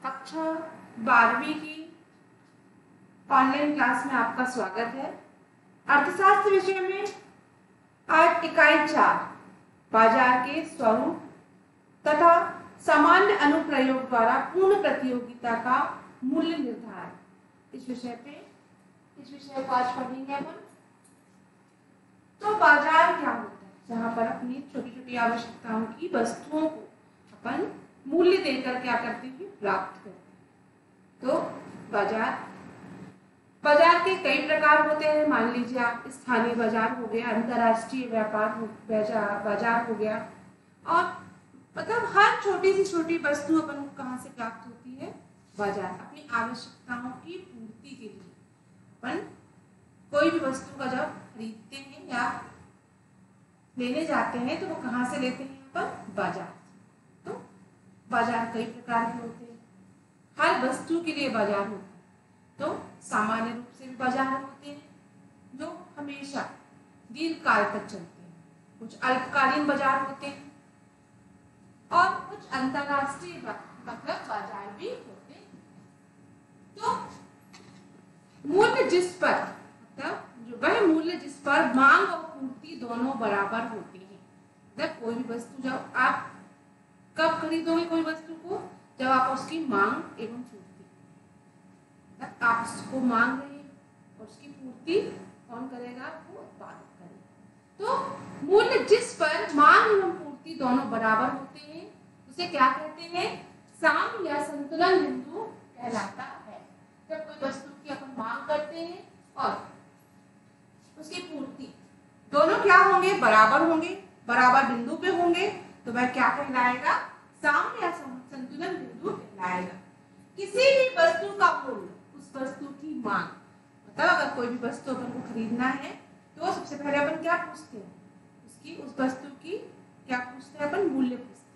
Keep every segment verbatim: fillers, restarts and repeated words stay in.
कक्षा बारहवीं की ऑनलाइन क्लास में आपका स्वागत है। अर्थशास्त्र विषय में आज इकाई चार बाजार के स्वरूप तथा सामान्य अनुप्रयोग द्वारा पूर्ण प्रतियोगिता का मूल्य निर्धारण, इस विषय पे इस विषय को आज पढ़ेंगे अपन। तो बाजार क्या होता है? जहां पर अपनी छोटी छोटी आवश्यकताओं की वस्तुओं को अपन मूल्य देकर क्या करते हैं, प्राप्त करते हैं। तो बाजार बाजार के कई प्रकार होते हैं। मान लीजिए आप स्थानीय बाजार हो गया, अंतरराष्ट्रीय व्यापार हो बाजार हो गया, और मतलब हर छोटी सी छोटी वस्तु अपन को कहाँ से प्राप्त होती है? बाजार। अपनी आवश्यकताओं की पूर्ति के लिए अपन कोई भी वस्तु का जब खरीदते हैं या लेने जाते हैं तो वो कहाँ से लेते हैं? अपन बाजार। तो बाजार कई प्रकार के होते हैं, हर वस्तु के लिए बाजार होता है। तो सामान्य रूप से भी बाजार होते हैं जो हमेशा दीर्घ काल तक चलते हैं, कुछ अल्पकालीन बाजार होते हैं और कुछ अंतरराष्ट्रीय मतलब बाजार भी होते हैं। तो मूल्य जिस पर मतलब जो वह मूल्य जिस पर मांग और पूर्ति दोनों बराबर होते हैं। जब कोई भी वस्तु जब आप कब खरीदोगे कोई वस्तु को? जब आप उसकी मांग एवं पूर्ति, आप उसको मांग रहे हैं और उसकी पूर्ति कौन करेगा? वो उत्पादक करेगा। तो मूल्य जिस पर मांग एवं पूर्ति दोनों बराबर होते हैं उसे क्या कहते हैं? साम्य या संतुलन बिंदु कहलाता है। जब कोई वस्तु की अपन मांग करते हैं और उसकी पूर्ति दोनों क्या होंगे? बराबर होंगे, बराबर बिंदु पे होंगे, तो वह क्या कहलाएगा? साम्य या संतुलन बिंदु कहलाएगा। किसी भी वस्तु का मूल्य उस वस्तु की मांग, मतलब अगर कोई भी वस्तु अपन को खरीदना है तो सबसे पहले अपन क्या पूछते हैं? उसकी उस वस्तु की क्या पूछते हैं? अपन मूल्य पूछते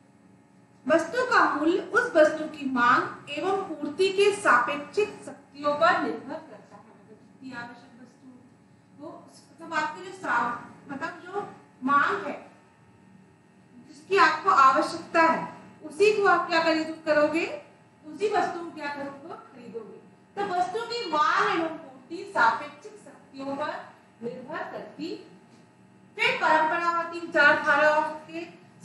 हैं। वस्तु का मूल्य उस वस्तु की मांग एवं पूर्ति के सापेक्षिक शक्तियों पर निर्भर करता है। जितनी आवश्यक वस्तु वो मतलब आपकी जो मतलब जो मांग है, जिसकी आपको आवश्यकता है, उसी को आप क्या करोगे? उसी वस्तु को क्या करोगे? खरीदोगे। तो वस्तु की मांग एवं पूर्ति सापेक्षिक शक्तियों पर निर्भर करती। फिर परंपरावादी विचारधाराओं के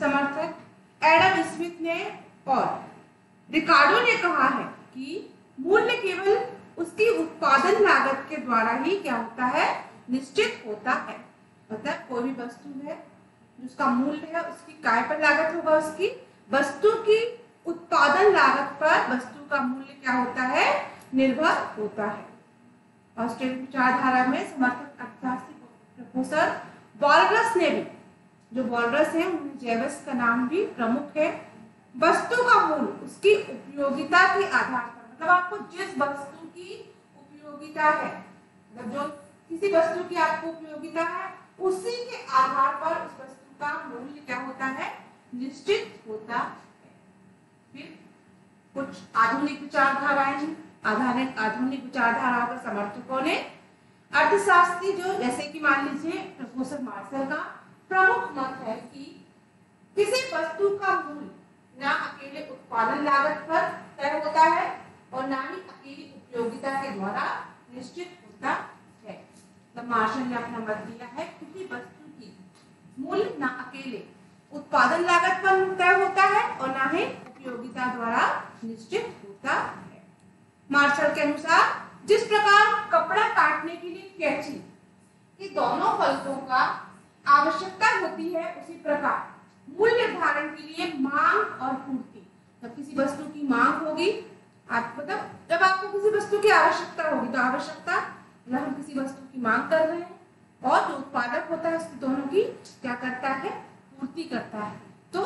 समर्थक एडम स्मिथ ने और रिकार्डो ने कहा है कि मूल्य केवल उसकी उत्पादन लागत के द्वारा ही क्या होता है? निश्चित होता है। मतलब कोई भी वस्तु है जिसका मूल्य है, उसकी काय पर लागत होगा? उसकी वस्तु की उत्पादन लागत पर वस्तु का मूल्य क्या होता है? निर्भर होता है। ऑस्ट्रेलियन विचारधारा में समर्थक अर्थशास्त्री प्रोफेसर वॉलरस ने भी, जो वॉलरस है उनमें जेवस का नाम भी प्रमुख है, वस्तु का मूल्य उसकी उपयोगिता के आधार पर, मतलब आपको जिस वस्तु की उपयोगिता है, मतलब जो किसी वस्तु की आपको उपयोगिता है, उसी के आधार पर उस वस्तु का मूल्य क्या होता है? निश्चित होता है। फिर कुछ आधुनिक विचारधाराएं हैं। आधुनिक आधुनिक विचारधाराओं के समर्थकों ने अर्थशास्त्री जो जैसे कि मान लीजिए प्रोफेसर मार्शल का प्रमुख मत है कि किसी वस्तु का मूल्य ना अकेले उत्पादन लागत पर तय होता है और ना ही अकेली उपयोगिता के द्वारा निश्चित होता है। तो मार्शल ने अपना मत दिया है किसी वस्तु की मूल्य ना अकेले उत्पादन लागत पर तय होता है और ना ही उपयोगिता द्वारा निश्चित होता है। मार्शल के अनुसार जिस प्रकार कपड़ा काटने के लिए कैंची ये दोनों फलकों का आवश्यकता होती है, उसी प्रकार मूल्य निर्धारण के लिए मांग और पूर्ति। जब किसी वस्तु की मांग होगी, आप मतलब जब आपको किसी वस्तु की आवश्यकता होगी, तो आवश्यकता मतलब हम किसी वस्तु की मांग कर रहे हैं और जो उत्पादक होता है उसकी दोनों की क्या करता है? पूर्ति करता है। तो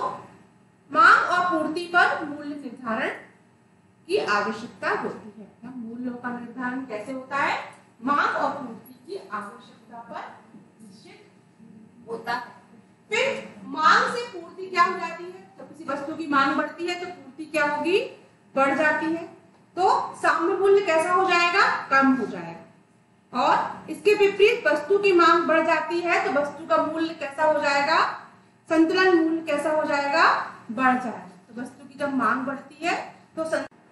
मांग और पूर्ति पर मूल्य निर्धारण की आवश्यकता होती है। मूल्यों का निर्धारण कैसे होता है? मांग और पूर्ति की आवश्यकता पर निश्चित होता है। फिर मांग से पूर्ति क्या हो जाती है? तो किसी वस्तु की मांग बढ़ती है तो पूर्ति क्या होगी? बढ़ जाती है। तो साम्य मूल्य कैसा हो जाएगा? कम हो जाएगा। और इसके विपरीत वस्तु की मांग बढ़ जाती है तो वस्तु का मूल्य कैसा हो जाएगा? संतुलन मूल्य कैसा हो जाएगा? बढ़ जाएगा। तो वस्तु की जब मांग बढ़ती है तो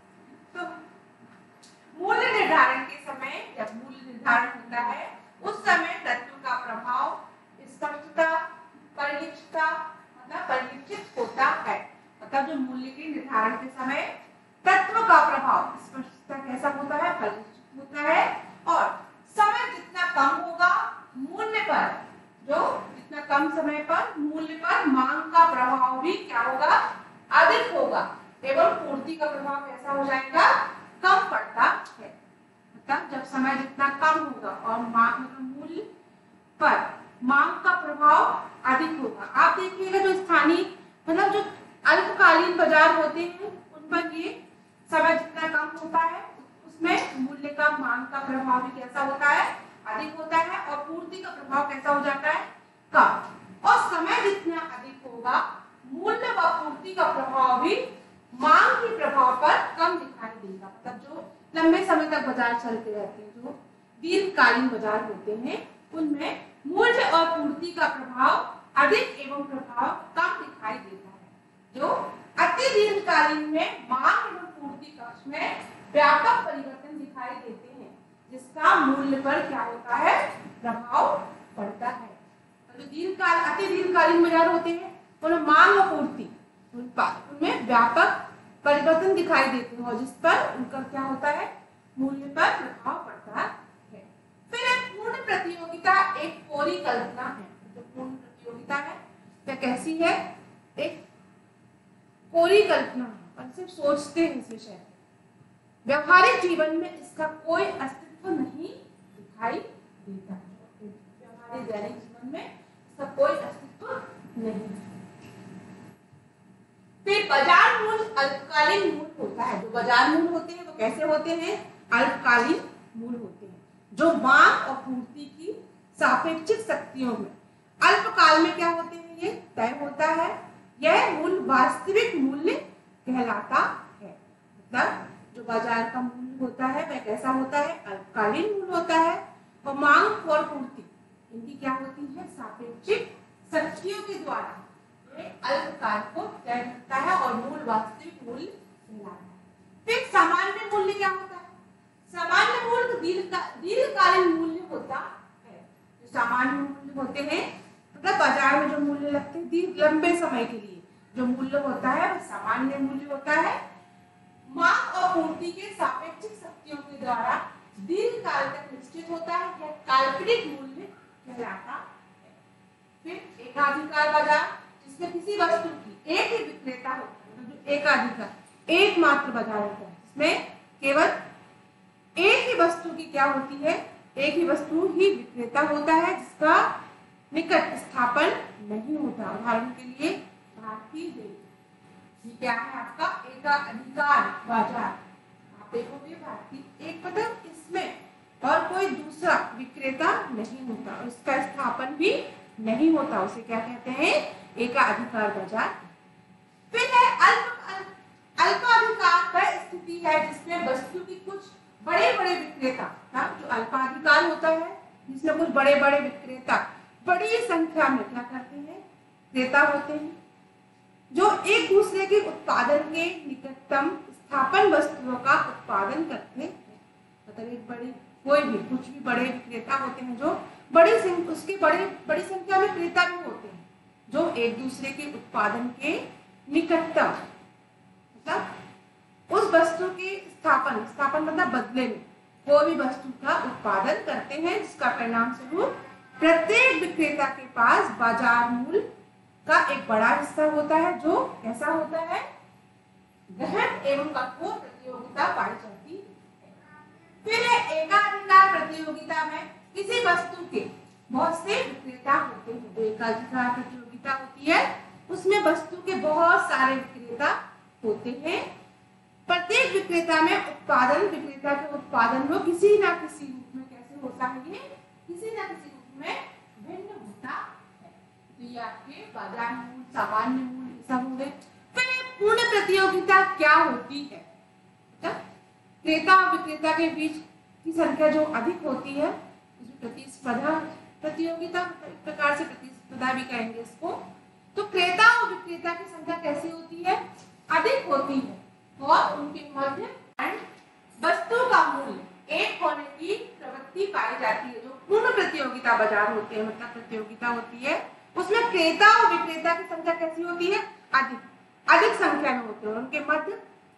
समय तत्व का प्रभाव स्पष्टता कैसा होता है, परिष्कृत होता है। और समय जितना कम होगा मूल्य पर, जो जितना कम समय पर मूल्य पर मांग का प्रभाव भी क्या होगा, अधिक होगा एवं पूर्ति का प्रभाव कैसा हो जाएगा, कम पड़ता है। मतलब जब समय जितना कम होगा और मांग मतलब मूल्य पर मांग का प्रभाव अधिक होगा। आप देखिएगा जो स्थानीय मतलब जो अल्पकालीन बाजार होते हैं उन पर ये समय जितना कम होता है उसमें मूल्य का मांग का प्रभाव भी कैसा होता है, अधिक होता है और पूर्ति का प्रभाव कैसा हो जाता है, कम। और समय जितना अधिक होगा मूल्य व पूर्ति का प्रभाव भी मांग के प्रभाव पर कम दिखाई देगा। मतलब जो लंबे समय तक बाजार चलते रहते हैं, जो दीर्घकालीन बाजार होते हैं उनमें मूल्य और पूर्ति का प्रभाव अधिक एवं प्रभाव कम दिखाई देता है। जो अति दीर्घकालीन में मांग एवं पूर्ति पक्ष में व्यापक परिवर्तन दिखाई देते हैं, जिसका मूल्य पर क्या होता है, प्रभाव पड़ता है। तो जो दीर्घकाल अति दीर्घकालीन बाजार होते हैं उनमें मांग और पूर्ति उनमें व्यापक परिवर्तन दिखाई देते हैं और जिस पर उनका क्या होता है, मूल्य पर प्रभाव पड़ता है। फिर एक पूर्ण प्रतियोगिता एक कोरी कल्पना है। जो पूर्ण प्रतियोगिता है वह कैसी है, एक कोरी कल्पना है और सिर्फ सोचते हैं इस विषय। व्यवहारिक जीवन में इसका कोई अस्तित्व नहीं दिखाई देता। व्यवहारिक दैनिक जीवन में इसका कोई अस्तित्व नहीं। फिर बाजार मूल्य अल्पकालीन मूल्य होता है। जो बाजार मूल्य होते हैं वो कैसे होते हैं, अल्पकालीन मूल्य होते हैं जो मांग और पूर्ति की सापेक्षिक शक्तियों में अल्पकाल में क्या होते हैं, ये तय होता है। यह मूल्य वास्तविक मूल्य कहलाता है। मतलब जो बाजार का मूल्य होता है वह कैसा होता है, अल्पकालीन मूल्य होता है। और मांग और पूर्ति इनकी क्या होती है, सापेक्षिक शक्तियों के द्वारा अल्पकाल को तय करता है और मूल वास्तविक मूल्य कहलाता है। फिर सामान्य मूल्य क्या होता है, सामान्य मूल्य दीर्घकालीन मूल्य होता है। जो सामान्य मूल्य होते हैं मतलब बाजार में जो मूल्य लगते हैं दीर्घ लंबे समय के लिए जो मूल्य होता है वह सामान्य मूल्य होता है। मांग और पूर्ति के सापेक्षिक शक्तियों के द्वारा दीर्घकाल तक निश्चित होता है, यह काल्पनिक मूल्य कहलाता है। फिर एकाधिकार बाजार जिसमें किसी वस्तु की एक ही विक्रेता होता है, मतलब एकाधिकार एकमात्र बाजार होता है जिसमें केवल एक ही वस्तु की क्या होती है, एक ही वस्तु ही विक्रेता होता है जिसका निकट स्थापन नहीं होता। उदाहरण के लिए भारतीय रेल, ये क्या है आपका एकाधिकार बाजार। आप देखोगे भारतीय एक मतलब इसमें और कोई दूसरा विक्रेता नहीं होता और इसका स्थापन भी नहीं होता, उसे क्या कहते हैं, एकाधिकार बाजार। फिर है अल्प अल्पाधिकार वह स्थिति है जिसमें वस्तु की कुछ बड़े बड़े विक्रेता, जो अल्पाधिकार होता है जिसमें कुछ बड़े बड़े विक्रेता बड़ी संख्या में क्या करते हैं, क्रेता होते हैं जो एक दूसरे के उत्पादन के निकटतम स्थापन वस्तुओं का उत्पादन करते हैं। मतलब एक बड़ी कोई भी कुछ भी बड़े विक्रेता होते हैं जो बड़ी उसके बड़े बड़ी संख्या में क्रेता भी होते हैं जो एक दूसरे के उत्पादन के निकटतम मतलब उस वस्तु की स्थापन स्थापन मतलब बदले में कोई भी वस्तु का उत्पादन करते हैं, जिसका परिणाम स्वरूप प्रत्येक विक्रेता के पास बाजार मूल्य का एक बड़ा हिस्सा होता है जो कैसा होता है, गहन एवं कठोर प्रतियोगिता पाई जाती है। फिर एकाधिकार प्रतियोगिता में किसी वस्तु के बहुत से विक्रेता होते हैं। जो एकाधिकार प्रतियोगिता होती है उसमें वस्तु के बहुत सारे विक्रेता होते हैं। प्रत्येक विक्रेता में उत्पादन विक्रेता के उत्पादन में किसी ना किसी रूप में कैसे होता है, ये किसी ना किसी रूप में भिन्न होता है। तो ये आपके बाजार मूल्य, सामान्य मूल्य सब हो गए। फिर पूर्ण प्रतियोगिता क्या होती है, क्रेता और विक्रेता के बीच की संख्या जो अधिक होती है उसमें प्रतिस्पर्धा प्रतियोगिता, एक प्रकार से प्रतिस्पर्धा भी कहेंगे इसको। तो क्रेता और विक्रेता की संख्या कैसी होती है, अधिक होती है और उनके मध्य वस्तु का मूल्य एक होने की प्रवृत्ति पाई जाती है। जो पूर्ण प्रतियोगिता बाजार होते हैं मतलब प्रतियोगिता होती है उसमें क्रेता और विक्रेता की संख्या कैसी होती है, अधिक अधिक संख्या में होते हैं और उनके मध्य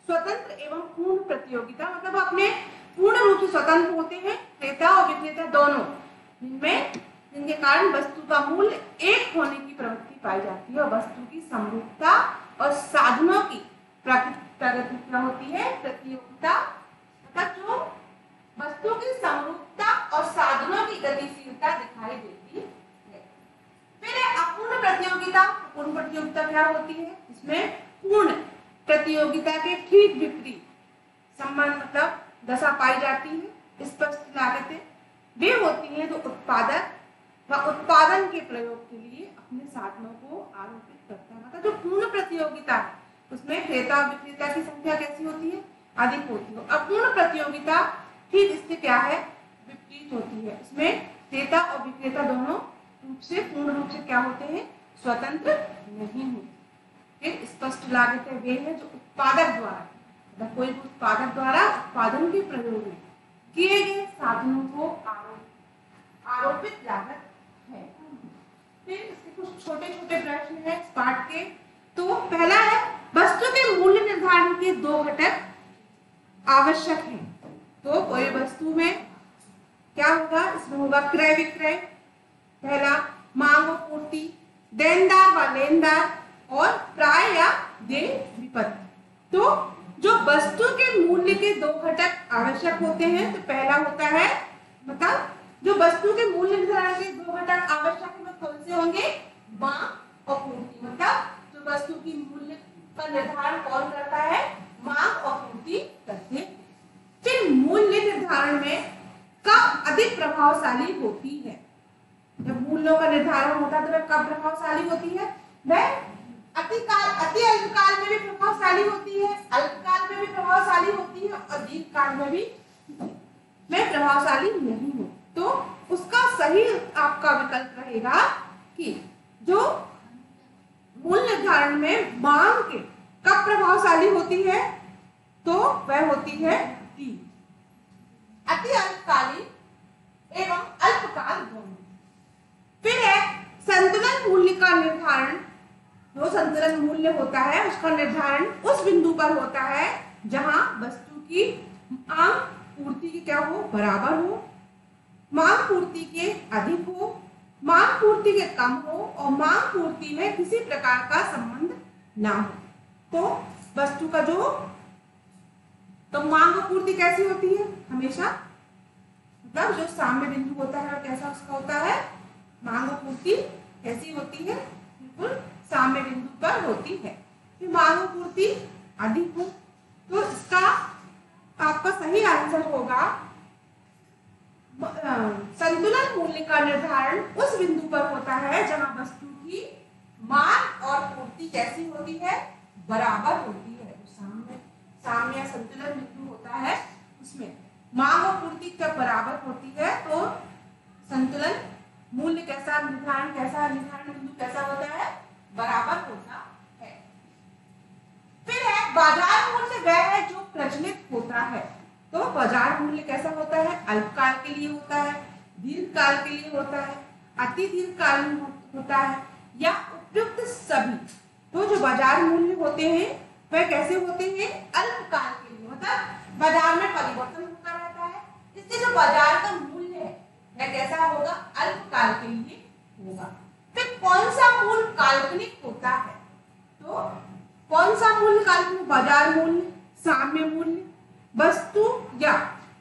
स्वतंत्र एवं पूर्ण प्रतियोगिता, मतलब अपने पूर्ण रूप से स्वतंत्र होते हैं क्रेता और विक्रेता दोनों, जिनमें जिनके कारण वस्तु का मूल्य एक होने की प्रवृत्ति पाई जाती है और वस्तु की समरूपता और साधनों की प्रगति क्या होती है, प्रतियोगिता, मतलब जो वस्तु की समरूपता और साधनों की गतिशीलता दिखाई देती है। फिर अपूर्ण प्रतियोगिता। पूर्ण प्रतियोगिता क्या होती है, इसमें पूर्ण प्रतियोगिता के ठीक विपरीत संबंध मतलब दशा पाई जाती है। स्पष्ट लागतें वे होती हैं जो उत्पादक व उत्पादन के प्रयोग के लिए अपने साधनों को आरोपित करता है। मतलब जो पूर्ण प्रतियोगिता है उसमें क्रेता और विक्रेता की संख्या कैसी होती है, अधिक होती है। अपूर्ण प्रतियोगिता ठीक इससे क्या है, विपरीत होती है। इसमें क्रेता और विक्रेता दोनों रूप से पूर्ण रूप से क्या होते हैं, स्वतंत्र नहीं होते। फिर स्पष्ट लागतें वे हैं जो उत्पादक द्वारा, मतलब कोई भी उत्पादक द्वारा उत्पादन के प्रयोग में किए गए साधनों को आरोप आरोपित लागत है। फिर इसके कुछ छोटे छोटे प्रश्न हैं इस पाठ के। तो पहला है वस्तु के मूल्य निर्धारण के दो घटक आवश्यक हैं। तो कोई वस्तु में क्या होगा, इसमें होगा क्रय विक्रय, पहला मांग और पूर्ति, देनदार व लेनदार और प्राय या देय विपत्ति। तो जो वस्तु के मूल्य के दो घटक आवश्यक होते हैं, तो पहला होता है मतलब जो वस्तु के मूल्य निर्धारण के दो घटक आवश्यक है कौन से होंगे, मांग और पूर्ति। मतलब जो वस्तु की मूल्य का निर्धारण कौन करता है, मांग और पूर्ति करते हैं। फिर मूल्य निर्धारण में कब अधिक प्रभावशाली होती है, जब मूल्यों का निर्धारण होता है तो वह कब प्रभावशाली होती है, वह अतिकाल अति अल्पकाल में भी प्रभावशाली होती है, अल्पकाल में भी प्रभावशाली होती है और दीर्घकाल में भी में प्रभावशाली नहीं हो। तो उसका सही आपका विकल्प रहेगा कि जो मूल्य निर्धारण में मांग के कब प्रभावशाली होती है, तो वह होती है डी, अति अल्पकालीन एवं अल्पकाल दोनों। फिर है संतुलन मूल्य का निर्धारण। जो संतुलन मूल्य होता है उसका निर्धारण उस बिंदु पर होता है जहां वस्तु की मांग पूर्ति की क्या हो, बराबर हो, मांग पूर्ति के अधिक हो, मांग पूर्ति के कम हो और मांग पूर्ति में किसी प्रकार का संबंध ना हो। तो वस्तु का जो तो मांग और पूर्ति कैसी होती है, हमेशा मतलब जो साम्य बिंदु होता है कैसा उसका होता है, मांग और पूर्ति कैसी होती है, बिल्कुल साम्य बिंदु पर होती है। फिर मांग और पूर्ति अधिक हो, तो इसका आपका सही आंसर होगा संतुलन मूल्य का निर्धारण उस बिंदु पर होता है जहां वस्तु की मांग और पूर्ति कैसी होती है, बराबर होती है। साम्य साम्य संतुलन बिंदु होता है उसमें मांग और पूर्ति जब बराबर होती है तो संतुलन मूल्य कैसा निर्धारण कैसा निर्धारण बिंदु कैसा होता है, बराबर होता है। फिर है बाजार मूल्य, वह है जो प्रचलित होता है। तो बाजार मूल्य कैसा होता है, अल्पकाल के लिए होता है, दीर्घकाल के लिए होता है, अति दीर्घकालीन होता है या उपयुक्त सभी। तो जो बाजार मूल्य होते हैं वह कैसे होते हैं, अल्पकाल के लिए, मतलब बाजार में परिवर्तन होता रहता है, इससे जो बाजार का मूल्य है वह कैसा होगा, अल्पकाल के लिए होगा। फिर कौन सा मूल्य काल्पनिक होता है, तो कौन सा मूल्य काल्पनिक, बाजार मूल्य, साम्य मूल्य, वस्तु या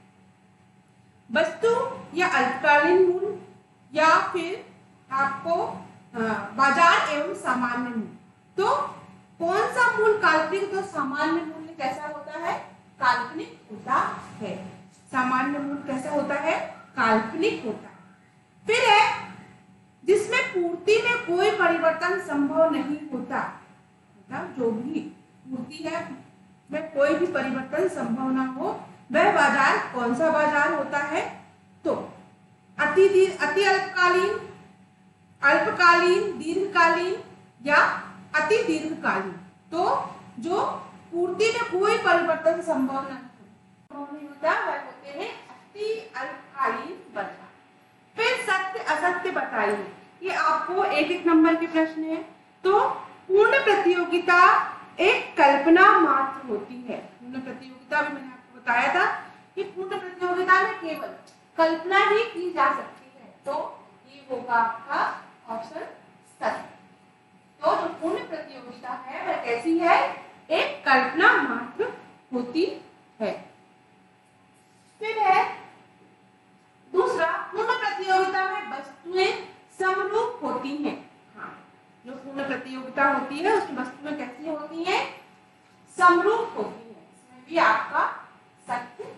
वस्तु या अल्पकालीन मूल्य या फिर आपको बाजार एवं सामान्य मूल्य। तो कौन सा मूल्य काल्पनिक, तो सामान्य मूल्य कैसा होता है, काल्पनिक होता है। सामान्य मूल्य कैसा होता है, काल्पनिक होता है। फिर है जिसमें पूर्ति में कोई परिवर्तन संभव नहीं होता, मतलब जो भी पूर्ति है में कोई भी परिवर्तन संभव ना हो, वह बाजार कौन सा बाजार होता है, तो अति दीर्घ अति अल्पकालीन, अल्पकालीन, दीर्घकालीन या अति दीर्घकालीन। तो जो पूर्ति में कोई परिवर्तन संभव नहीं होता वह होते हैं अति अल्पकालीन बाजार। फिर सत्य असत्य बताइए, ये आपको एक एक नंबर के प्रश्न है। तो पूर्ण प्रतियोगिता एक कल्पना मात्र होती है, पूर्ण प्रतियोगिता में मैंने आपको बताया था कि पूर्ण प्रतियोगिता में केवल कल्पना ही की जा सकती है, तो ये होगा आपका ऑप्शन सत्य। तो जो पूर्ण प्रतियोगिता है वह कैसी है, एक कल्पना मात्र होती है। फिर है दूसरा, पूर्ण प्रतियोगिता में वस्तुएं समरूप होती हैं। हाँ, जो पूर्ण प्रतियोगिता होती है उसमें वस्तुएं कैसी होती हैं, समरूप होती है, इसमें भी आपका सत्य।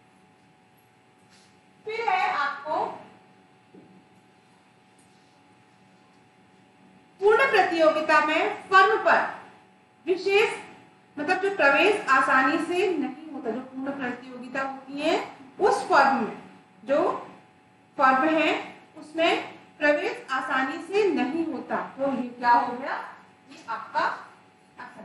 फिर है आपको पूर्ण प्रतियोगिता में फर्म पर विशेष मतलब जो प्रवेश आसानी से नहीं होता, जो पूर्ण प्रतियोगिता होती है उस फर्म में, जो फर्म है उसमें प्रवेश आसानी से नहीं होता, तो ये क्या हो गया, ये आपका असत्य।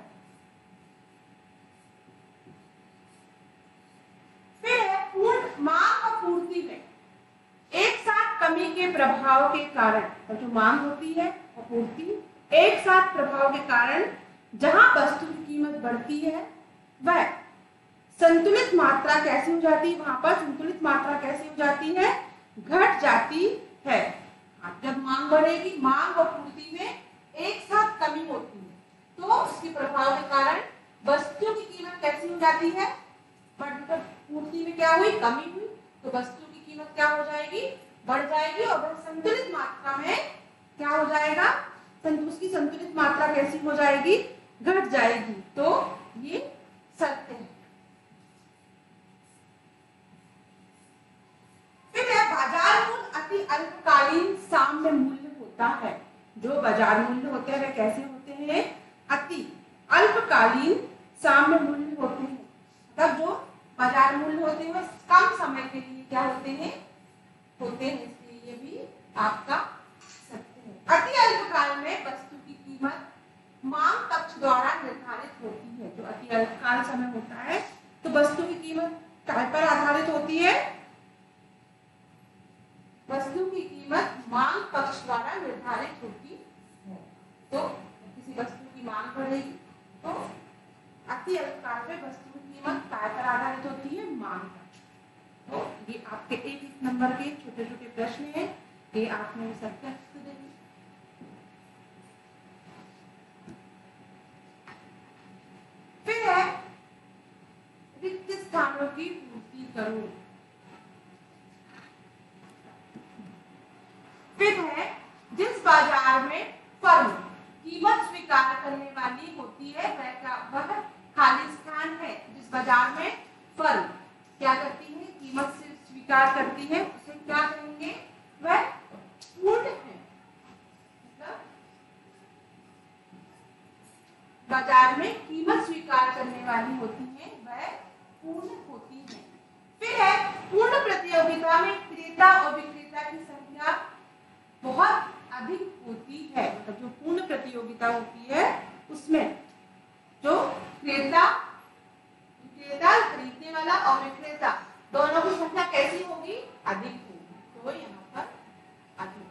फिर है पूर्ण मांग और पूर्ति में एक साथ कमी के प्रभाव के कारण, और जो मांग होती है और पूर्ति एक साथ प्रभाव के कारण जहां वस्तु की कीमत बढ़ती है वह संतुलित मात्रा कैसी हो जाती है, वहां पर संतुलित मात्रा कैसी हो जाती है, घट जाती है। जब मांग बढ़ेगी, मांग और पूर्ति में एक साथ कमी होती है, तो उसके प्रभाव के कारण वस्तु की कीमत कैसी हो जाती है, बढ़कर पूर्ति में क्या हुई, कमी हुई, तो वस्तु की कीमत क्या हो जाएगी, बढ़ जाएगी, और वह संतुलित मात्रा में क्या हो जाएगा, उसकी संतुलित मात्रा कैसी हो जाएगी, घट जाएगी, तो ये सत्य है। फिर है बाजार मूल्य अति अल्पकालीन साम्य मूल्य होता है। जो बाजार मूल्य होते हैं वे कैसे होते हैं, अति अल्पकालीन साम्य मूल्य होते हैं, मतलब जो बाजार मूल्य होते हैं वह कम समय के लिए क्या होते हैं, होते हैं, इसलिए ये भी आपका सत्य है। अति अल्पकाल में वस्तु की कीमत मांग पक्ष द्वारा निर्धारित होती है। जो अति अल्पकाल समय होता है तो वस्तु की कीमत काय पर आधारित होती है, वस्तु की कीमत मांग पक्ष द्वारा निर्धारित होती है। तो किसी वस्तु की मांग बढ़ेगी तो अति अल्पकाल में वस्तु की कीमत काय पर आधारित होती है, मांग पर। तो ये आपके एक एक नंबर के छोटे छोटे प्रश्न हैं, ये आपने सत्य देंगे। फिर है रिक्त स्थानों की पूर्ति करो। फिर है जिस बाजार में फर्म कीमत स्वीकार करने वाली होती है वह क्या, वह खाली स्थान है। जिस बाजार में फर्म क्या करती है, कीमत से स्वीकार करती है, उसे क्या कहेंगे, वह पूर्ण है। मतलब बाजार में कीमत स्वीकार करने वाली होती है वह पूर्ण होती है। फिर है पूर्ण प्रतियोगिता में क्रेता और विक्रेता की संख्या बहुत अधिक होती है। मतलब जो पूर्ण प्रतियोगिता होती है उसमें जो क्रेता विक्रेता खरीदने वाला और विक्रेता दोनों की संख्या कैसी होगी, अधिक होगी, तो यहाँ पर अधिक।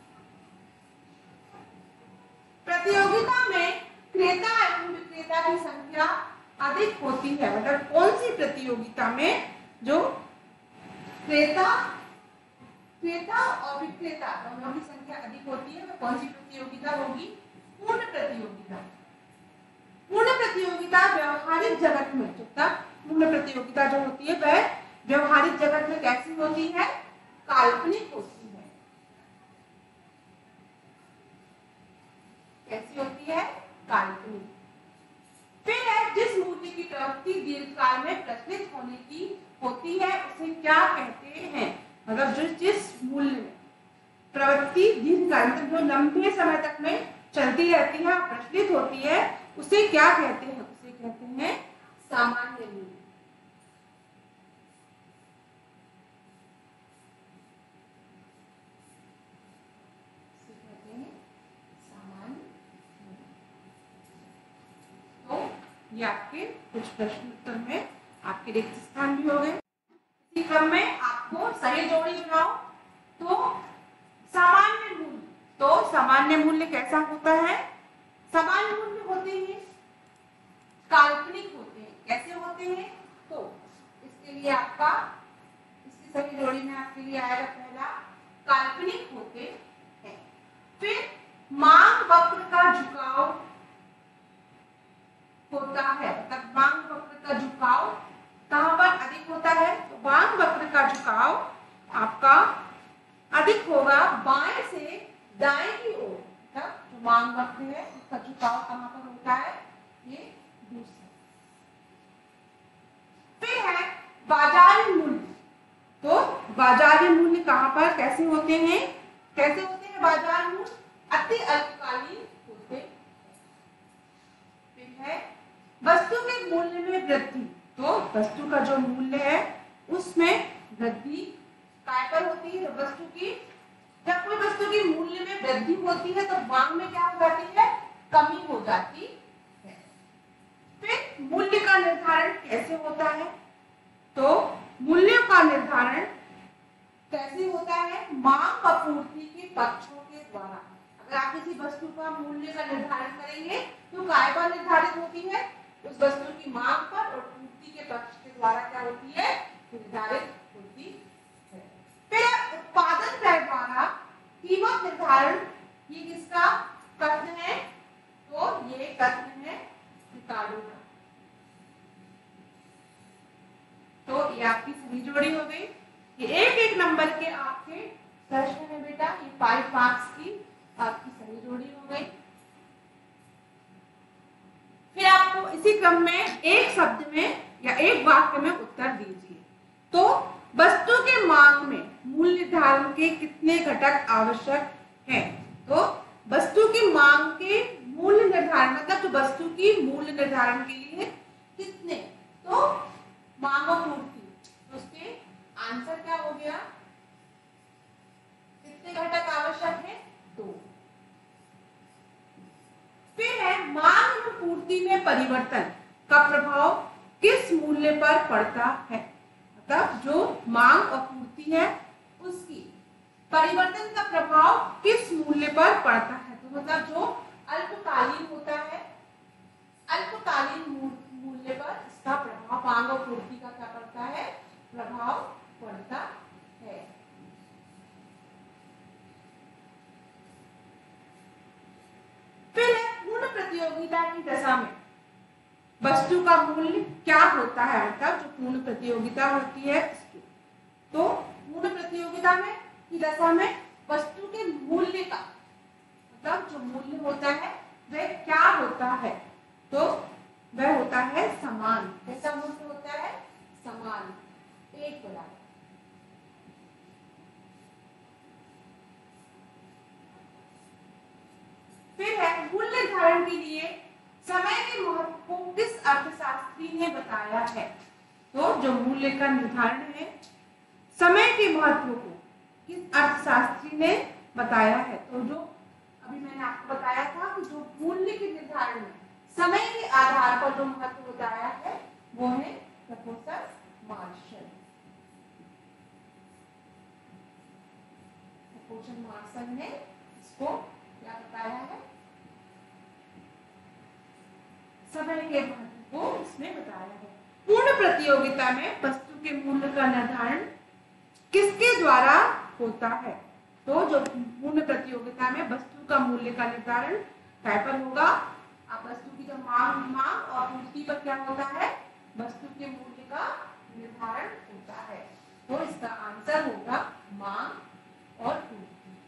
प्रतियोगिता में क्रेता एवं विक्रेता की संख्या अधिक होती है। मतलब कौन सी प्रतियोगिता में जो क्रेता क्रेता और विक्रेता दोनों की संख्या अधिक होती है, वह कौन सी प्रतियोगिता होगी, पूर्ण प्रतियोगिता। पूर्ण प्रतियोगिता व्यवहारिक जगत में, जब तक पूर्ण प्रतियोगिता जो होती है वह व्यवहारिक जगत में कैसी होती है, काल्पनिक होती है। कैसी होती है, काल्पनिक। फिर है जिस मूल्य की प्रवृत्ति दीर्घकाल में प्रचलित होने की होती है उसे क्या कहते हैं। मतलब जो जिस मूल्य में प्रवृत्ति दीर्घकाल मतलब जो लंबे समय तक में चलती रहती है, प्रचलित होती है, उसे क्या कहते हैं, उसे कहते हैं सामान्य मूल्य। ये आपके कुछ प्रश्न उत्तर में आपके रिक्त स्थान भी हो गए। इसी क्रम में आपको सही जोड़ी बनाओ। तो सामान्य मूल्य, तो सामान्य मूल्य कैसा होता है, सामान्य मूल्य होते हैं काल्पनिक होते हैं। कैसे होते हैं? तो इसके लिए आपका इसकी सही जोड़ी में आपके लिए आएगा पहला काल्पनिक होते हैं। फिर मांग वक्र का झुकाव होता है, तब मांग वक्र का झुकाव कहां पर अधिक होता है? तो मांग वक्र का झुकाव आपका अधिक होगा बाएं से दाएं की ओर। तब जो मांग वक्र है उसका झुकाव कहां पर होता है? ये दूसरा। फिर है बाजारी मूल्य। तो बाजारी मूल्य कहां पर कैसे होते हैं? कैसे होते हैं बाजार मूल्य? अति अल्पकालीन होते हैं। फिर है वस्तु के मूल्य में वृद्धि। तो वस्तु का जो मूल्य है उसमें वृद्धि काय पर होती है? वस्तु की जब कोई वस्तु की मूल्य में वृद्धि होती है तो मांग में क्या हो जाती है? कमी हो जाती है। फिर मूल्य का निर्धारण कैसे होता है? तो मूल्य का निर्धारण कैसे होता है? मांग और पूर्ति के पक्षों के द्वारा। अगर आप किसी वस्तु का मूल्य का निर्धारण करेंगे तो काय पर निर्धारित होती है? उस वस्तु की मांग पर और पूर्ति के पक्ष के द्वारा क्या होती है? निर्धारित होती है। फिर उत्पादन व्यय द्वारा कीमत निर्धारण, ये किसका कथन है? तो ये कथन है रिकार्डो का। तो ये आपकी सही जोड़ी हो गई। ये एक एक नंबर के आपके प्रश्न है बेटा, ये फाइव मार्क्स की आपकी सही जोड़ी हो गई। फिर आपको इसी क्रम में एक शब्द में या एक वाक्य में उत्तर दीजिए। तो वस्तु के मांग में मूल्य निर्धारण के कितने घटक आवश्यक हैं? तो वस्तु की मांग के मूल्य निर्धारण मतलब जो वस्तु की मूल्य निर्धारण के लिए कितने, तो मांग और पूर्ति, तो उसके आंसर क्या हो गया? कितने घटक आवश्यक है? दो। फिर है मांग और पूर्ति में परिवर्तन का प्रभाव किस मूल्य पर पड़ता है? मतलब जो मांग और पूर्ति है उसकी परिवर्तन का प्रभाव किस मूल्य पर पड़ता है? तो मतलब जो अल्पकालीन होता है, अल्पकालीन मूल्य पर इसका प्रभाव मांग और पूर्ति का क्या पड़ता है? प्रभाव पड़ता है। फिर पूर्ण प्रतियोगिता की दशा में वस्तु का मूल्य क्या होता है? मतलब जो पूर्ण प्रतियोगिता होती है इसकी। तो पूर्ण प्रतियोगिता में की दशा में वस्तु के मूल्य का मतलब जो मूल्य होता है वह क्या होता है? तो वह होता है समान। कैसा मूल्य होता है? समान, एक बराबर। फिर है मूल्य निर्धारण के लिए समय के महत्व को किस अर्थशास्त्री ने बताया है? तो जो मूल्य का निर्धारण है समय के महत्व को किस अर्थशास्त्री ने बताया है? तो जो अभी मैंने आपको बताया था कि जो मूल्य के निर्धारण में समय के आधार पर जो महत्व बताया है वो है प्रोफेसर मार्शल। प्रोफेसर मार्शल ने इसको क्या बताया है? समय के महत्व को इसमें बताया है। पूर्ण प्रतियोगिता में वस्तु के मूल्य का निर्धारण किसके द्वारा होता है? तो जो पूर्ण प्रतियोगिता में वस्तु का मूल्य का निर्धारण काय पर होगा? आप वस्तु की जो मांग मांग और पूर्ति पर क्या होता है? वस्तु के मूल्य का निर्धारण होता है। तो इसका आंसर होगा मांग और पूर्ति।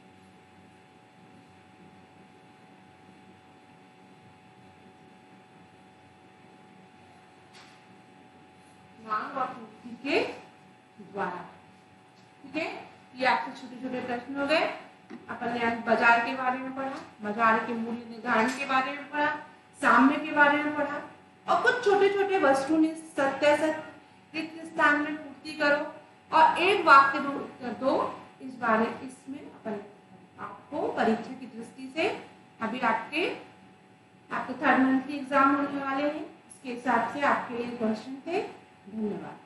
मांग और पूर्ति के द्वारा। ठीक है, ये आपसे छोटे छोटे प्रश्न हो गए। अपन ने आज बाजार के बारे में पढ़ा, बाजार के मूल्य निर्धारण के बारे में पढ़ा, साम्य के बारे में पढ़ा और कुछ छोटे छोटे वस्तु ने सत्य सत्य रिक्त स्थान में पूर्ति करो और एक वाक्य दो उत्तर दो। इस बारे इसमें अपन आपको परीक्षा की दृष्टि से अभी आपके आपके थर्ड मंथली एग्जाम होने वाले हैं, इसके हिसाब से आपके क्वेश्चन थे। धन्यवाद।